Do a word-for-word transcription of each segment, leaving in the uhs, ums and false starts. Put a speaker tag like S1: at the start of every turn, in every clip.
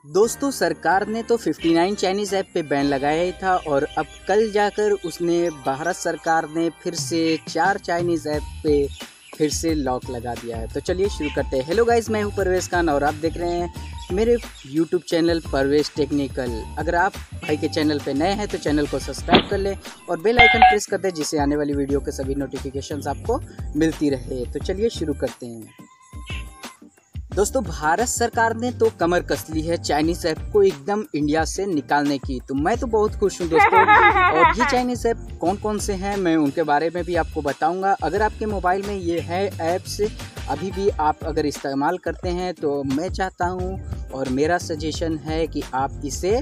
S1: दोस्तों सरकार ने तो उनसठ चाइनीज़ ऐप पे बैन लगाया ही था और अब कल जाकर उसने भारत सरकार ने फिर से चार चाइनीज़ ऐप पे फिर से लॉक लगा दिया है। तो चलिए शुरू करते हैं। हेलो गाइस, मैं हूं परवेश खान और आप देख रहे हैं मेरे यूट्यूब चैनल परवेश टेक्निकल। अगर आप भाई के चैनल पे नए हैं तो चैनल को सब्सक्राइब कर लें और बेल आइकन प्रेस कर दें जिससे आने वाली वीडियो के सभी नोटिफिकेशंस आपको मिलती रहे। तो चलिए शुरू करते हैं। दोस्तों भारत सरकार ने तो कमर कस ली है चाइनीज़ ऐप को एकदम इंडिया से निकालने की। तो मैं तो बहुत खुश हूं दोस्तों। और ये चाइनीज़ ऐप कौन कौन से हैं मैं उनके बारे में भी आपको बताऊंगा। अगर आपके मोबाइल में ये है ऐप्स अभी भी आप अगर इस्तेमाल करते हैं तो मैं चाहता हूं और मेरा सजेशन है कि आप इसे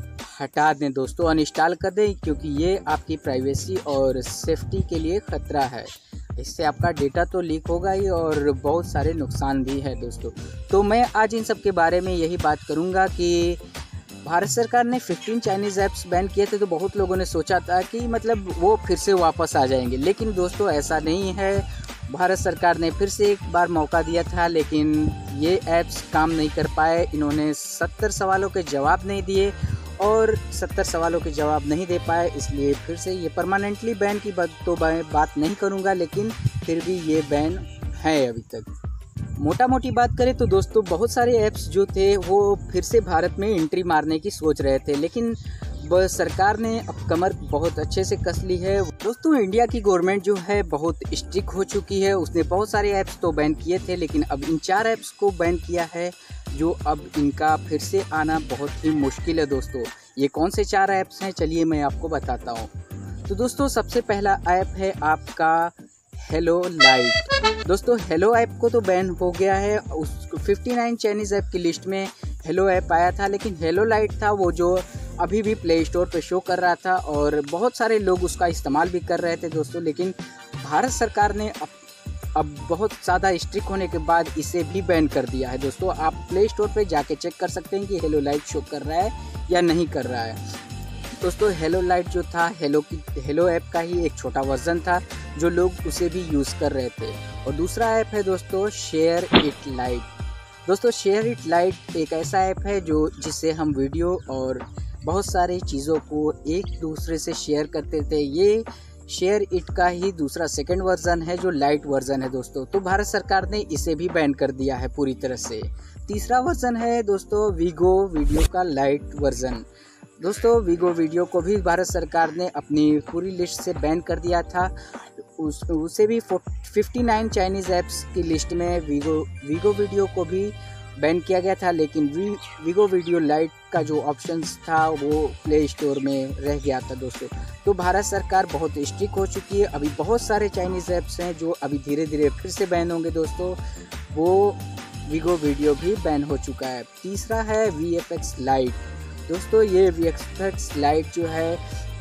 S1: हटा दें दोस्तों, अनइंस्टॉल कर दें, क्योंकि ये आपकी प्राइवेसी और सेफ्टी के लिए ख़तरा है। इससे आपका डेटा तो लीक होगा ही और बहुत सारे नुकसान भी है दोस्तों। तो मैं आज इन सब के बारे में यही बात करूंगा कि भारत सरकार ने पंद्रह चाइनीज़ ऐप्स बैन किए थे तो बहुत लोगों ने सोचा था कि मतलब वो फिर से वापस आ जाएंगे, लेकिन दोस्तों ऐसा नहीं है। भारत सरकार ने फिर से एक बार मौका दिया था लेकिन ये ऐप्स काम नहीं कर पाए। इन्होंने सत्तर सवालों के जवाब नहीं दिए और सत्तर सवालों के जवाब नहीं दे पाए, इसलिए फिर से ये परमानेंटली बैन की बात तो बात नहीं करूंगा, लेकिन फिर भी ये बैन है अभी तक। मोटा मोटी बात करें तो दोस्तों बहुत सारे ऐप्स जो थे वो फिर से भारत में एंट्री मारने की सोच रहे थे, लेकिन सरकार ने अब कमर बहुत अच्छे से कस ली है दोस्तों। इंडिया की गवर्नमेंट जो है बहुत स्ट्रिक्ट हो चुकी है। उसने बहुत सारे ऐप्स तो बैन किए थे लेकिन अब इन चार ऐप्स को बैन किया है जो अब इनका फिर से आना बहुत ही मुश्किल है दोस्तों। ये कौन से चार ऐप्स हैं चलिए मैं आपको बताता हूँ। तो दोस्तों सबसे पहला ऐप है आपका हेलो लाइट। दोस्तों हेलो ऐप को तो बैन हो गया है। उस उनसठ चाइनीज़ ऐप की लिस्ट में हेलो ऐप आया था, लेकिन हेलो लाइट था वो जो अभी भी प्ले स्टोर पे शो कर रहा था और बहुत सारे लोग उसका इस्तेमाल भी कर रहे थे दोस्तों। लेकिन भारत सरकार ने अब अब बहुत ज़्यादा स्ट्रिक्ट होने के बाद इसे भी बैन कर दिया है दोस्तों। आप प्ले स्टोर पे जाके चेक कर सकते हैं कि हेलो लाइट शो कर रहा है या नहीं कर रहा है दोस्तों। हेलो लाइट जो था हेलो की हेलो ऐप का ही एक छोटा वर्जन था जो लोग उसे भी यूज़ कर रहे थे। और दूसरा ऐप है दोस्तों शेयर इट लाइट। दोस्तों शेयर इट लाइट एक ऐसा ऐप है जो जिससे हम वीडियो और बहुत सारी चीज़ों को एक दूसरे से शेयर करते थे। ये शेयर इट का ही दूसरा सेकंड वर्जन है जो लाइट वर्जन है दोस्तों। तो भारत सरकार ने इसे भी बैन कर दिया है पूरी तरह से। तीसरा वर्जन है दोस्तों वीगो वीडियो का लाइट वर्जन। दोस्तों वीगो वीडियो को भी भारत सरकार ने अपनी पूरी लिस्ट से बैन कर दिया था। उस उसे भी उनसठ चाइनीज़ ऐप्स की लिस्ट में वीगो वीगो वीडियो को भी बैन किया गया था, लेकिन वी वीगो वीडियो लाइट का जो ऑप्शंस था वो प्ले स्टोर में रह गया था दोस्तों। तो भारत सरकार बहुत स्ट्रिक्ट हो चुकी है। अभी बहुत सारे चाइनीज़ ऐप्स हैं जो अभी धीरे धीरे फिर से बैन होंगे दोस्तों। वो वीगो वीडियो भी बैन हो चुका है। तीसरा है वी एफ एक्स लाइट। दोस्तों ये वी एफ एक्स लाइट जो है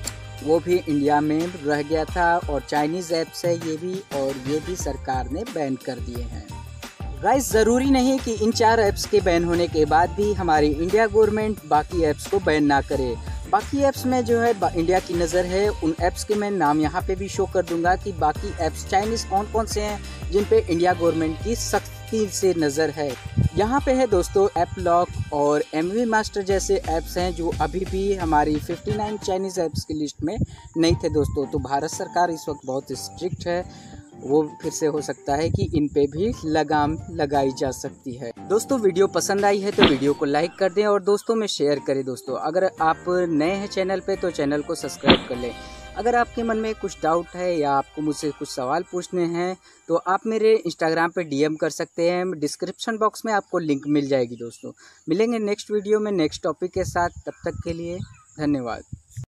S1: वो भी इंडिया में रह गया था और चाइनीज़ ऐप्स है ये भी, और ये भी सरकार ने बैन कर दिए हैं। गाइस ज़रूरी नहीं कि इन चार ऐप्स के बैन होने के बाद भी हमारी इंडिया गवर्नमेंट बाकी ऐप्स को बैन ना करे। बाकी ऐप्स में जो है इंडिया की नज़र है। उन ऐप्स के मैं नाम यहाँ पे भी शो कर दूंगा कि बाकी ऐप्स चाइनीज़ कौन कौन से हैं जिन पे इंडिया गवर्नमेंट की सख्ती से नज़र है। यहाँ पे है दोस्तों ऐप लॉक और एम वी मास्टर जैसे ऐप्स हैं जो अभी भी हमारी उनसठ चाइनीज़ ऐप्स की लिस्ट में नहीं थे दोस्तों। तो भारत सरकार इस वक्त बहुत स्ट्रिक्ट है, वो फिर से हो सकता है कि इन पे भी लगाम लगाई जा सकती है। दोस्तों वीडियो पसंद आई है तो वीडियो को लाइक कर दें और दोस्तों में शेयर करें दोस्तों। अगर आप नए हैं चैनल पे तो चैनल को सब्सक्राइब कर लें। अगर आपके मन में कुछ डाउट है या आपको मुझसे कुछ सवाल पूछने हैं तो आप मेरे इंस्टाग्राम पे डी एम कर सकते हैं। डिस्क्रिप्शन बॉक्स में आपको लिंक मिल जाएगी दोस्तों। मिलेंगे नेक्स्ट वीडियो में नेक्स्ट टॉपिक के साथ, तब तक के लिए धन्यवाद।